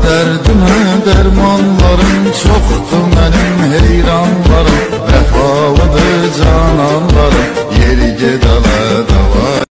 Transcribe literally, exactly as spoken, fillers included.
dərdimə dərmanlarım çoxdur mənim heyranlarım. Vəfalıdır cananlarım, yeri gedəl